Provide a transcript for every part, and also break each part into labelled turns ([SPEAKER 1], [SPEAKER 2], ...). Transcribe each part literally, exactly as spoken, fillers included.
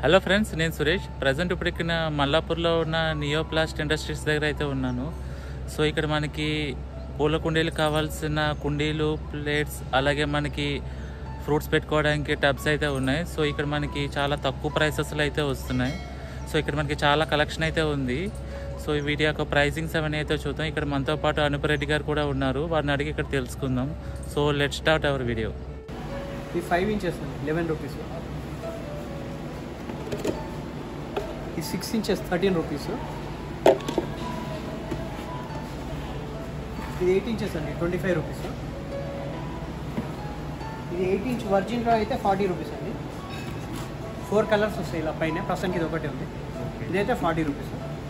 [SPEAKER 1] Hello friends, నేను Suresh. Present ఇప్పుడు ఇక్కడ మల్లాపూర్లో ఉన్న నియోప్లాస్ట్ ఇండస్ట్రీస్ దగ్గర అయితే ఉన్నాను. సో ఇక్కడ మనకి పూల కుండీలు కావాల్సిన కుండీలు, ప్లేట్స్, అలాగే మనకి ఫ్రూట్స్ పెట్టుకోవడానికి టబ్స్ అయితే ఉన్నాయి. సో ఇక్కడ మనకి చాలా తక్కువ ప్రైసెస్లో అయితే వస్తున్నాయి. సో ఇక్కడ మనకి చాలా కలెక్షన్ అయితే ఉంది. సో వీటి యొక్క ప్రైజింగ్స్ అవన్నీ అయితే చూద్దాం. ఇక్కడ మనతో పాటు అనుపరెడ్డి గారు కూడా ఉన్నారు, వారిని అడిగి ఇక్కడ తెలుసుకుందాం. So let's start our video.
[SPEAKER 2] ఈ ఫైవ్ ఇంచెస్ లెవెన్ రూపీస్, ఈ సిక్స్ ఇంచెస్ థర్టీన్ రూపీస్, ఇది ఎయిట్ ఇంచెస్ అండి ట్వంటీ ఫైవ్ రూపీస్, ఇది ఎయిట్ ఇంచ్ వర్జిన్లో అయితే ఫార్టీ రూపీస్ అండి. ఫోర్ కలర్స్ వస్తాయి ఇలా పైన, ప్రస్తుతానికి ఇది ఒకటే ఉంది. ఇదైతే ఫార్టీ రూపీస్.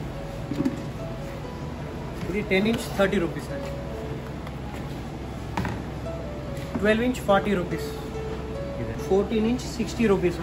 [SPEAKER 2] ఇది టెన్ ఇంచ్ థర్టీ రూపీస్ అండి. Twelve inch forty rupees, fourteen inch sixty rupees,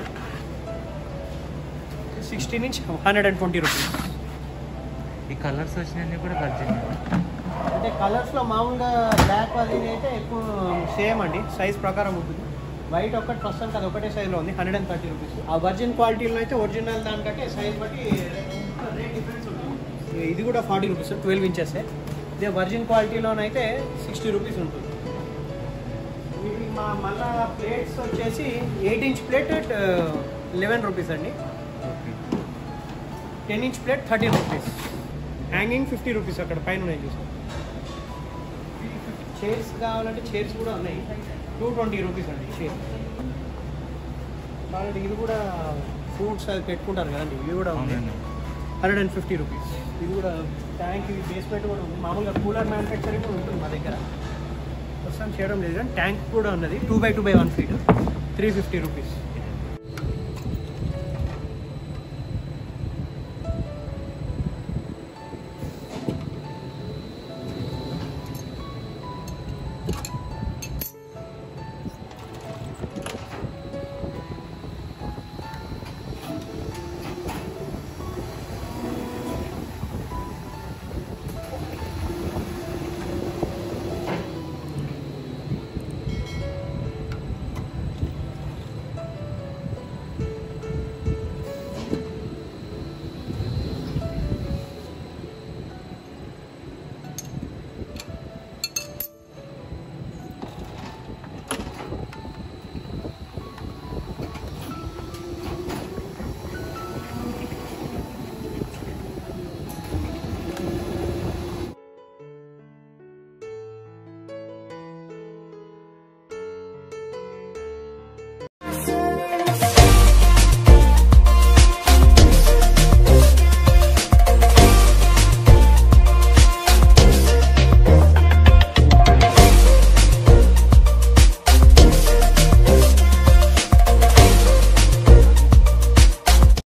[SPEAKER 2] sixteen inch hundred and twenty rupees.
[SPEAKER 1] ఈ కలర్స్ వచ్చినవన్నీ కూడా వర్జిన్
[SPEAKER 2] అంటే కలర్స్లో మామూలుగా బ్లాక్ అది అయితే ఎక్కువ సేమ్ అండి, సైజ్ ప్రకారం ఉంటుంది. వైట్ ఒకటి ప్రస్తుతానికి అది ఒకటే సైజ్లో ఉంది, హండ్రెడ్ అండ్ థర్టీ రూపీస్. ఆ వర్జిన్ క్వాలిటీలో అయితే ఒరిజినల్ దానికంటే సైజ్ బట్టి రేట్ డిఫరెన్స్ ఉంటుంది. ఇది కూడా ఫార్టీ రూపీస్, ట్వెల్వ్ ఇంచెస్. ఇదే వర్జిన్ క్వాలిటీలోనైతే సిక్స్టీ రూపీస్ ఉంటుంది. ఇవి మా మళ్ళా ప్లేట్స్ వచ్చేసి eight inch plate eleven rupees అండి. Ten inch plate thirteen rupees. Hanging fifty rupees అక్కడ పైన ఉన్నాయి చూసాం. చైర్స్ కావాలంటే చైర్స్ కూడా ఉన్నాయి, టూ ట్వంటీ రూపీస్ అండి చైర్. కాబట్టి ఇది కూడా ఫ్రూట్స్ అది పెట్టుకుంటారు కదండి, ఇవి కూడా ఉంది, హండ్రెడ్ అండ్ ఫిఫ్టీ రూపీస్. ఇది కూడా ట్యాంక్, ఇది బేస్మెంట్ కూడా ఉంది. మామూలుగా కూలర్ మ్యానుఫ్యాక్చరింగ్ కూడా ఉంటుంది మా దగ్గర, ప్రస్తుతం చేయడం లేదు కానీ ట్యాంక్ కూడా ఉన్నది. Two by two by one feet, three fifty rupees.